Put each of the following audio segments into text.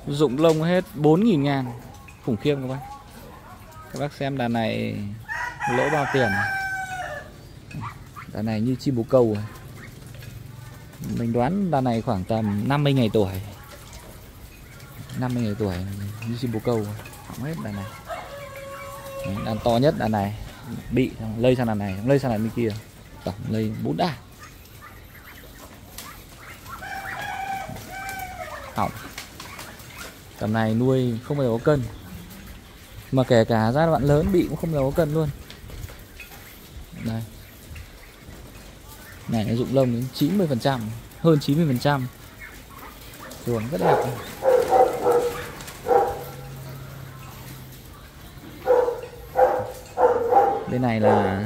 Rụng lông hết 4.000 ngàn. Khủng khiếp các bác. Các bác xem đàn này lỗ bao tiền. Đàn này như chim bồ câu. Mình đoán đàn này khoảng tầm 50 ngày tuổi. 50 ngày tuổi như chim bồ câu. Hỏng hết đàn này. Đàn to nhất đàn này bị lây sang đàn này, lây sang đàn bên kia. Tổng lây 4 đàn. Hỏng. Tầm này nuôi không bao giờ có cân. Mà kể cả giai đoạn lớn bị cũng không bao giờ có cân luôn. Đây. Này nó rụng lông đến 90%, hơn 90%. Chuồng rất đẹp. Bên này là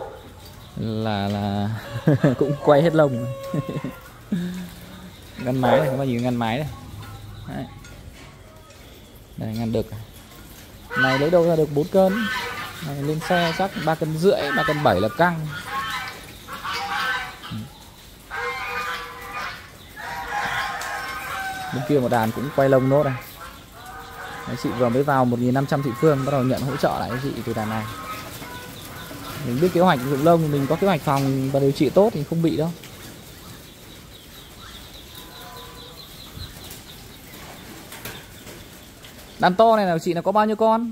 cũng quay hết lông. Ngăn mái này, các bạn nhìn ngăn mái này. Đấy. Đây ngăn đực. Này lấy đâu ra được 4 cân. Này, lên xe chắc 3,5 cân, 3,7 cân là căng. Bên kia một đàn cũng quay lông nốt này. Đấy, chị vừa mới vào 1.500 thị Phương bắt đầu nhận hỗ trợ lại cho chị từ đàn này. Mình biết kế hoạch rụng lông, mình có kế hoạch phòng và điều trị tốt thì không bị đâu. Đàn to này là chị là có bao nhiêu con?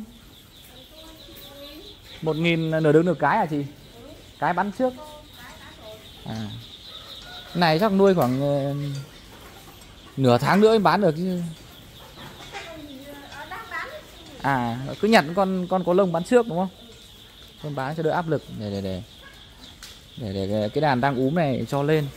1.000 nửa đứng nửa cái hả chị? Cái bắn trước. À. Cái này chắc nuôi khoảng nửa tháng nữa mới bán được chứ. À, cứ nhặt con có lông bán trước đúng không? Con bán cho đỡ áp lực để cái đàn đang úm này cho lên.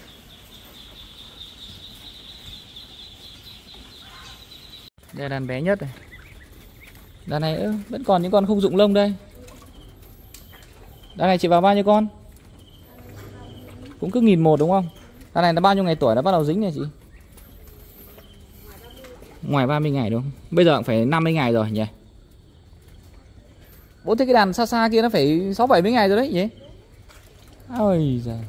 Đây là đàn bé nhất này. Đàn này vẫn còn những con không rụng lông đây. Đàn này chỉ vào bao nhiêu con? Cũng cứ 1.100 đúng không? Đàn này nó bao nhiêu ngày tuổi nó bắt đầu dính này chị? Ngoài 30 ngày đúng không? Bây giờ cũng phải 50 ngày rồi nhỉ? Bố thấy cái đàn xa xa kia nó phải 6-70 ngày rồi đấy nhỉ? Ôi giời.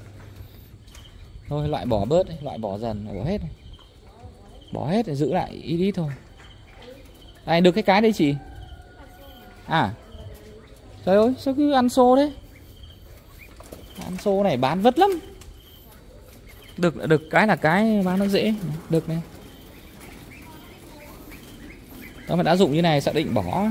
Thôi loại bỏ bớt, loại bỏ dần, loại bỏ hết. Bỏ hết để giữ lại ít ít thôi. Đây được cái đấy chị. À. Trời ơi, sao cứ ăn xô đấy? Ăn xô này bán vất lắm. Được cái là cái bán nó dễ. Được này. Đó mà đã dụng như này xác định bỏ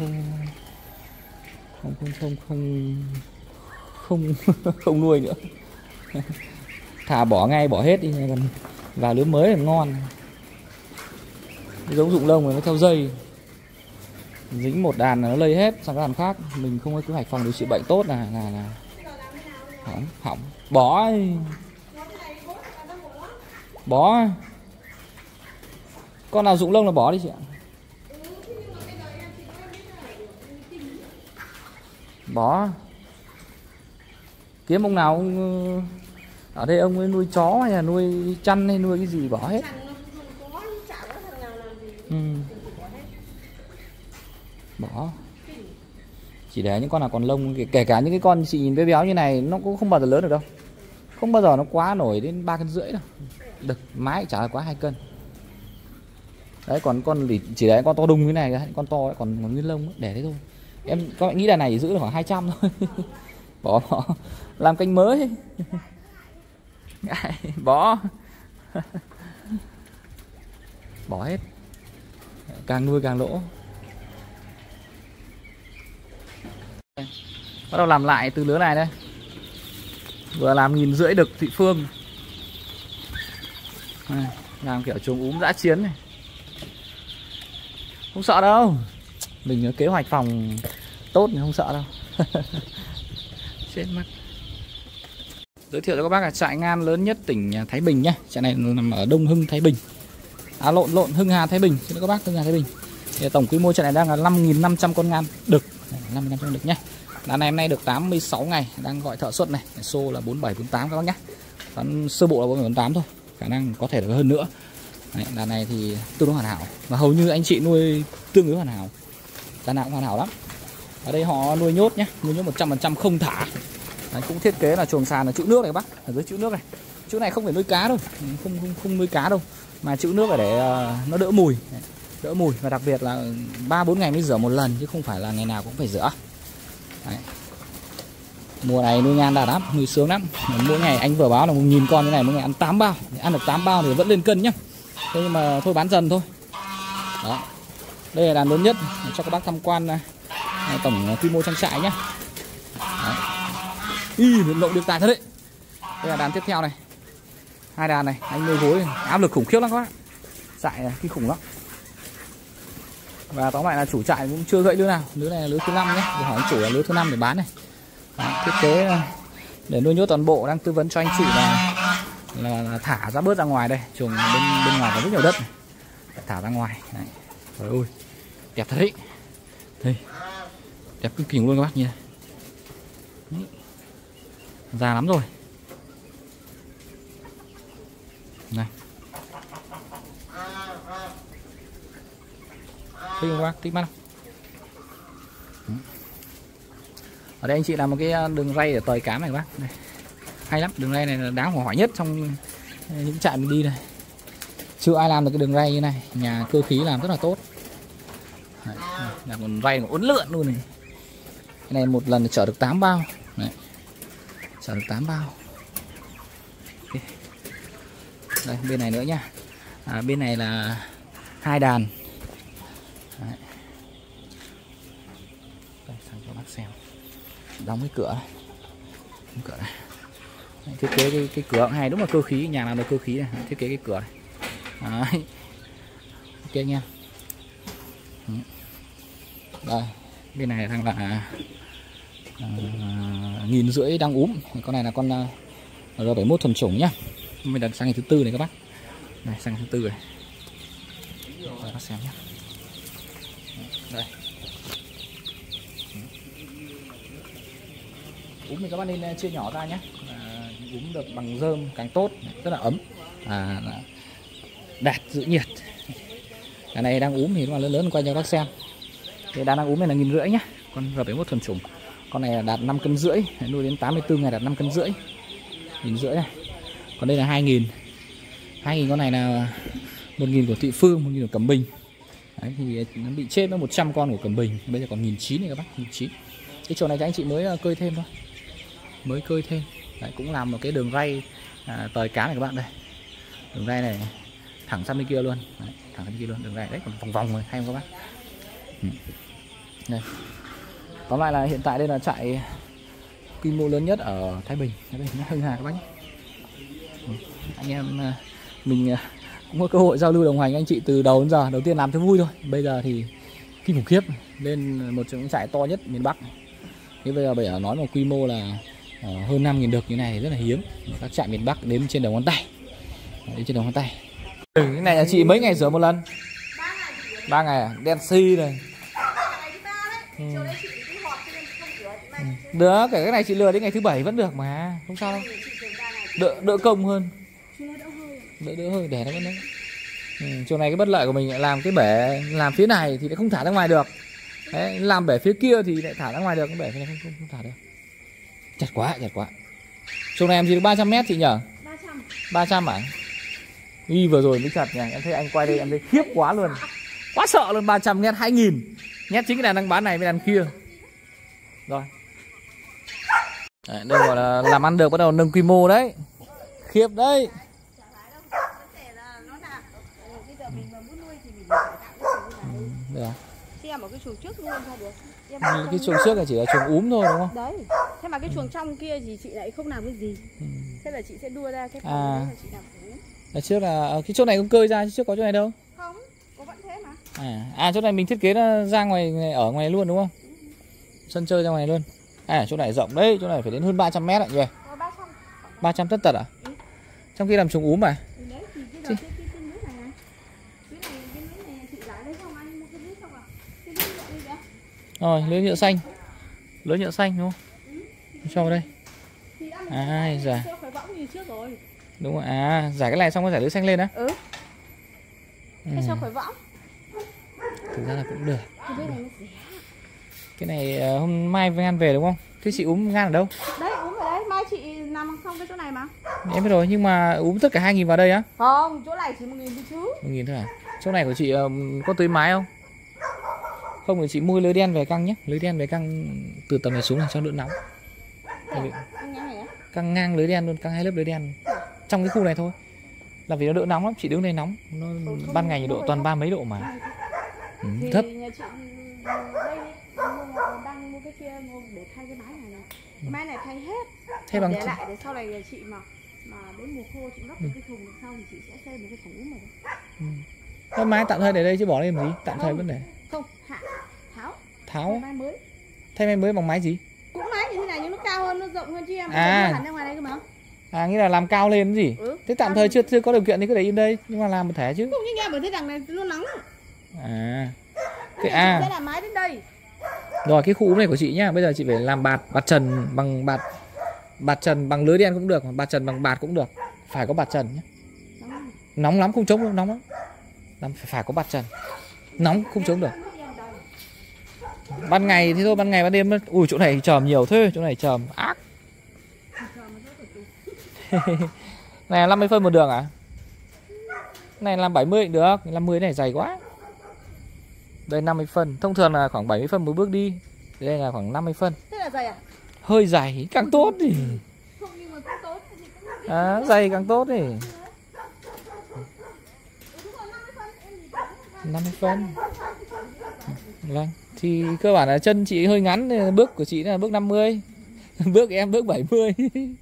không nuôi nữa. Thà bỏ ngay bỏ hết đi, còn vào lứa mới là ngon. Cái giống rụng lông này nó theo dây, dính một đàn là nó lây hết sang cái đàn khác. Mình không có kế hoạch phòng điều trị bệnh tốt là hỏng. Bỏ con nào rụng lông là bỏ đi chị ạ. Bỏ. Kiếm ông nào ở đây ông ấy nuôi chó hay là nuôi chăn hay nuôi cái gì bỏ hết. Bỏ. Chỉ để những con nào còn lông, kể cả những cái con chị nhìn béo béo như này nó cũng không bao giờ lớn được đâu. Không bao giờ nó quá nổi đến 3,5 cân đâu. Được, mái chả là quá 2 cân. Đấy, còn con chỉ để con to đùng như này, con to ấy, còn nguyên lông ấy, để đấy thôi. Em các bạn nghĩ là này giữ được khoảng 200 thôi. Bỏ làm kênh mới. Bỏ. Bỏ hết. Càng nuôi càng lỗ. Bắt đầu làm lại từ lứa này đây. Vừa làm 1.500 đực thị Phương. Làm kiểu chuồng úm dã chiến này. Không sợ đâu. Mình có kế hoạch phòng tốt thì không sợ đâu. Chết mất. Giới thiệu cho các bác là trại ngan lớn nhất tỉnh Thái Bình nhé. Trại này nằm ở Đông Hưng, Thái Bình. À lộn Hưng Hà, Thái Bình. Xin các bác, Hưng Hà, Thái Bình. Thì tổng quy mô trại này đang là 5.500 con ngan đực. 5.500 con đực nhé. Đàn này hôm nay được 86 ngày. Đang gọi thợ xuất này. Xô là 47, 48 các bác nhé. Đàn sơ bộ là 47, 48 thôi. Khả năng có thể được hơn nữa. Đấy, đàn này thì tương đối hoàn hảo. Và hầu như anh chị nuôi tương đối hoàn hảo. Đàn nào cũng hoàn hảo lắm. Ở đây họ nuôi nhốt nhé. Nuôi nhốt 100% không thả. Đấy, cũng thiết kế là chuồng sàn là chữ nước này bác. Ở dưới chữ nước này. Chữ này không phải nuôi cá đâu. Không nuôi cá đâu. Mà chữ nước là để nó đỡ mùi. Đấy. đỡ mùi, và đặc biệt là 3-4 ngày mới rửa một lần chứ không phải là ngày nào cũng phải rửa. Đấy. Mùa này nuôi ngan đã lắm, nuôi sướng lắm. Mỗi ngày anh vừa báo là 1000 con như này, mỗi ngày ăn 8 bao, ăn được 8 bao thì vẫn lên cân nhá. Thế nhưng mà thôi bán dần thôi. Đó. Đây là đàn lớn nhất cho các bác tham quan tổng quy mô trang trại nhá. Lộng được tài thật đấy. Đây là đàn tiếp theo này. 2 đàn này, anh nuôi gối áp lực khủng khiếp lắm các bác. Trại kinh khủng lắm. Và tóm lại là chủ trại cũng chưa gãy lứa nào. Lứa này là lứa thứ 5 nhé. Để hỏi anh chủ là lứa thứ 5 để bán này. Đó, thiết kế để nuôi nhốt toàn bộ, đang tư vấn cho anh chị là thả ra bớt ra ngoài đây. Chuồng bên ngoài có rất nhiều đất này. Thả ra ngoài. Đấy. Trời ơi, đẹp thật đấy. Đây. Đẹp cực kỳ luôn các bác nhìn này. Già lắm rồi. Này. Thích không bác? Thích mắt không? Ở đây anh chị làm một cái đường ray để tời cám này các bác. Đây. Hay lắm, đường ray này là đáng hỏi nhất trong những trại mình đi này. Chưa ai làm được cái đường ray như này. Nhà cơ khí làm rất là tốt. Đấy, là một ray còn uốn lượn luôn này. Cái này một lần chở được 8 bao. Đấy. Chở được 8 bao. Okay. Đây, bên này nữa nhá. Bên này là 2 đàn. Đấy. Đây, sang cho bác xem. Đóng cái cửa này. Đóng cửa này. Đấy, thiết kế cái cửa hay, đúng là cơ khí, nhà nào được cơ khí này, thiết kế cái cửa này. Đấy. Ok anh em. Đây, bên này đang là 1.500 đang úm. Con này là con R71 thuần chủng nhá. Mình đặt sang ngày thứ 4 này các bác. Này, sang ngày thứ 4 này. Đây, bác xem nhé. Đây. Úm thì các bác nên chia nhỏ ra nhé. Úm được bằng rơm càng tốt, rất là ấm. Đạt giữ nhiệt. Cái này đang úm thì nó là lớn quay cho các bác xem. Cái đàn đang úm này là 1.500 nhá. Con R71 thuần chủng. Con này là đạt 5,5 cân, nuôi đến 84 ngày đạt 5,5 cân. 1.500 này. Còn đây là 2.000. 2.000 con này là 1.000 của Thị Phương, 1.000 của Cẩm Bình. Đấy, thì nó bị chết với 100 con của Cẩm Bình. Bây giờ còn 1.900 này các bác, 1.900. Cái chỗ này các anh chị mới cơi thêm thôi. Mới cơi thêm. Đấy, cũng làm một cái đường ray tời cá này các bạn đây. Đường ray này thẳng sang bên kia luôn. Đấy, thẳng sang bên kia luôn, đường ray đấy còn vòng vòng rồi, hay không các bác? Đây. Tóm lại là hiện tại đây là trại quy mô lớn nhất ở Thái Bình, Hưng Hà các bác nhé. Anh em mình cũng có cơ hội giao lưu đồng hành anh chị từ đầu đến giờ. Đầu tiên làm cho vui thôi, bây giờ thì kinh khủng khiếp, lên một trong những trại to nhất miền Bắc. Thế bây giờ nói một quy mô là hơn 5.000 đực như này thì rất là hiếm. Các trại miền Bắc đếm trên đầu ngón tay. Đến trên đầu ngón tay. Cái này là chị mấy ngày rửa một lần? 3 ngày à? Đen xi này. Được, cái này chị lừa đến ngày thứ 7 vẫn được mà, không sao đâu. Đỡ công hơn. Đỡ hơi để nó vẫn đấy. Chỗ này cái bất lợi của mình lại làm cái bể, làm phía này thì lại không thả ra ngoài được. Đấy, làm bể phía kia thì lại thả ra ngoài được, cái bể này không thả được. Chặt quá, chặt quá. Chỗ này em chỉ được 300 m chị nhở? 300 à? Vừa rồi mới chặt nhỉ, em thấy anh quay đây em thấy khiếp quá luôn. Quá sợ luôn, 300 m 2.000. Nhét chính cái đàn đang bán này với đàn kia. Rồi. Đấy, đây gọi là làm ăn được, bắt đầu nâng quy mô đấy. Khiếp đấy. Đây à? Xem ở cái chuồng trước luôn sao được. Cái chuồng trước là chỉ là chuồng úm thôi đúng không? Đấy. Thế mà cái chuồng trong kia thì chị lại không làm cái gì. Thế là chị sẽ đua ra cái phần đấy là chị làm úm. Là trước là cái chỗ này cũng cơi ra chứ trước có chỗ này đâu. Không, có vẫn thế mà. Chỗ này mình thiết kế nó ra ngoài, ở ngoài luôn đúng không? Sân chơi ra ngoài luôn. Chỗ này rộng đấy, chỗ này phải đến hơn 300 m ạ nhỉ? 300 tất tật à? Trong khi làm chuồng úm mà. Đấy thì cái đầu cái núi này này. Cái núi này chị giải đấy không, anh mua cái núi không à? Cái núi nhựa đi kìa. Rồi, lưới nhựa xanh. Lưới nhựa xanh đúng không? Cho vào đây. Dạ. Đúng rồi, giải cái này xong rồi giải lưới xanh lên á. Cái cho khỏi võng. Thực ra là cũng được. Cái này hôm mai ngan về đúng không? Thế chị úm ngan ở đâu? Đấy, úm ở đấy, mai chị nằm xong cái chỗ này mà. Em biết rồi, nhưng mà úm tất cả 2.000 vào đây á? Không, chỗ này chỉ 1.000 thôi chứ. 1.000 thôi à? Chỗ này của chị có tưới mái không? Không thì chị mua lưới đen về căng nhé. Lưới đen về căng từ tầm này xuống này cho đỡ nóng. Căng ngang lưới đen luôn, căng 2 lớp lưới đen trong cái khu này thôi. Là vì nó đỡ nóng lắm, chị đứng đây nóng. Nó ban ngày nhiệt độ toàn 30 mấy độ mà. Thấp. Nhà chị đây đang mua cái kia để thay cái mái này này. Cái mái này thay hết. Thay bằng để lại để sau này chị mà đến mùa khô chị lắp cái thùng đằng sau thì chị sẽ xây một cái thùng mà. Cái mái tạm thời để đây chứ bỏ đây làm gì? Tạm thời vẫn để. Không, Tháo. Mái mới. Thay mái mới bằng mái gì? Cũng mái như thế này nhưng nó cao hơn, nó rộng hơn chứ em. À. Ra ngoài đây cơ mà. À, nghĩa là làm cao lên cái gì? Thế tạm thời chưa có điều kiện thì cứ để yên đây, nhưng mà làm một thể chứ. Không, nhưng em bởi thế đằng này nó nắng. À. Cái sẽ làm mái đến đây. Rồi cái khu này của chị nhá, bây giờ chị phải làm bạt trần bằng bạt trần bằng lưới đen cũng được, bạt trần bằng bạt cũng được. Phải có bạt trần nhé. Nóng lắm không chống đâu, nóng lắm. Phải có bạt trần. Nóng không chống được. Ban ngày thì thôi, ban ngày ban đêm. Ui chỗ này chởm nhiều thế, chỗ này chởm ác. Này 50 phân một đường à? Này làm 70 cũng được, 50 này dày quá. Đây 50 phân, thông thường là khoảng 70 phân một bước đi. Đây là khoảng 50 phân. Thế là dày à? Hơi dày càng tốt thì. Không, nhưng mà cũng tốt. Dày càng tốt thì. 50 phân. Vâng, thì cơ bản là chân chị hơi ngắn, bước của chị là bước 50. Bước em bước 70.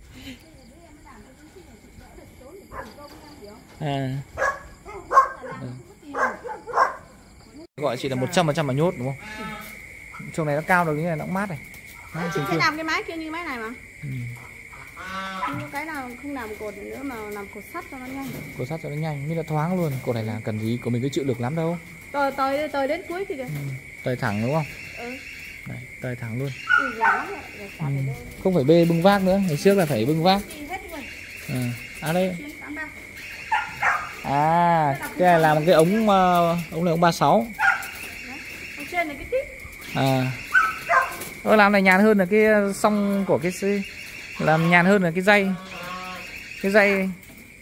Gọi chị là 100% mà nhốt đúng không? Chỗ này nó cao được, cái này nó cũng mát này. Chị sẽ làm cái mái kia như mái này mà. Cái nào không làm cột nữa mà làm cột sắt cho nó nhanh. Cột sắt cho nó nhanh, mới là thoáng luôn. Cột này là cần gì của mình, cái chịu lực lắm đâu. Tới đến cuối thì được. Tời thẳng đúng không? Đấy, tời thẳng luôn. Không phải bê bưng vác nữa, ngày trước là phải bưng vác. Đây. Cái này là một cái ống này ống 36. Trên này cái tít. Làm này nhàn hơn là cái song của cái làm nhàn hơn là cái dây. Cái dây.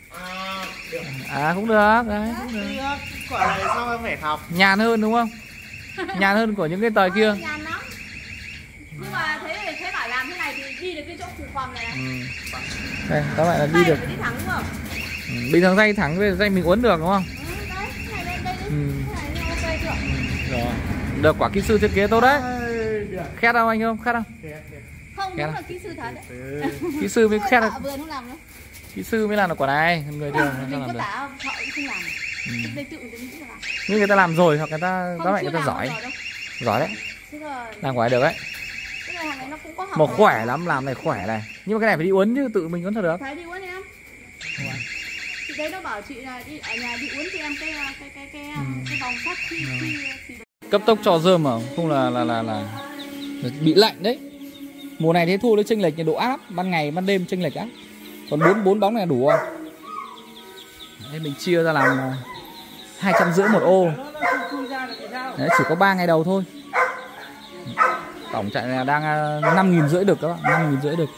Cũng được, đấy. Cũng được. Quả này sao em phải học? Nhàn hơn đúng không? Nhàn hơn của những cái tời kia. Nhàn lắm. Nhưng mà thế phải làm thế này thì đi được cái chỗ phù khoằm này. Đây, các bạn là đi được. Đi thẳng đúng không? Bình thường dây thẳng, dây mình uốn được đúng không? Đấy, cái này lên đây đi. Cái này ok chưa? Rồi. Được, quả kỹ sư thiết kế tốt đấy. Khét không anh không? Khét không? Không, đúng là kỹ sư thật đấy. Kỹ sư mới khét được. Vườn không làm nữa. Kỹ sư mới làm được quả này, người thường Mình làm có được. tả họ không làm. Đây tự mình nghĩ là làm. Nhưng người ta làm rồi, hoặc người ta các bạn người ta giỏi. Giỏi đấy. Làm quả này được đấy. Cái này hàng này nó cũng có học. Một khỏe lắm, làm này khỏe này. Nhưng mà cái này phải đi uốn chứ, tự mình uốn thật được. Phải đi uốn em. Chị đấy nó bảo chị là đi ở nhà đi uốn cho em cái vòng sắt khi cấp tốc cho rơm mà không là bị lạnh đấy. Mùa này thế thu nó chênh lệch nhiệt độ áp lắm, ban ngày ban đêm chênh lệch lắm. Còn 4 bóng này đủ không? Đây mình chia ra làm 250 một ô. Đấy, chỉ có 3 ngày đầu thôi. Tổng chạy là đang 5.500 được các bạn, 5.500 được.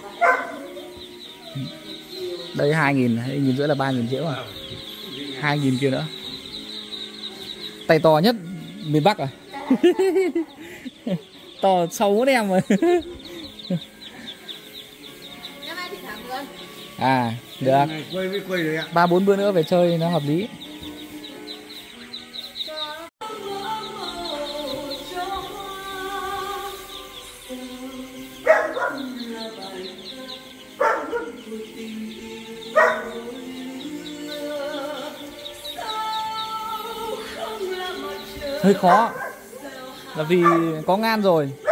Đây 2.500 là 3.000 à. 2.000 kia nữa. Tay to nhất miền Bắc à. To sâu hốt em rồi. Được. 3-4 bữa nữa về chơi nó hợp lý. Hơi khó là vì có ngan rồi.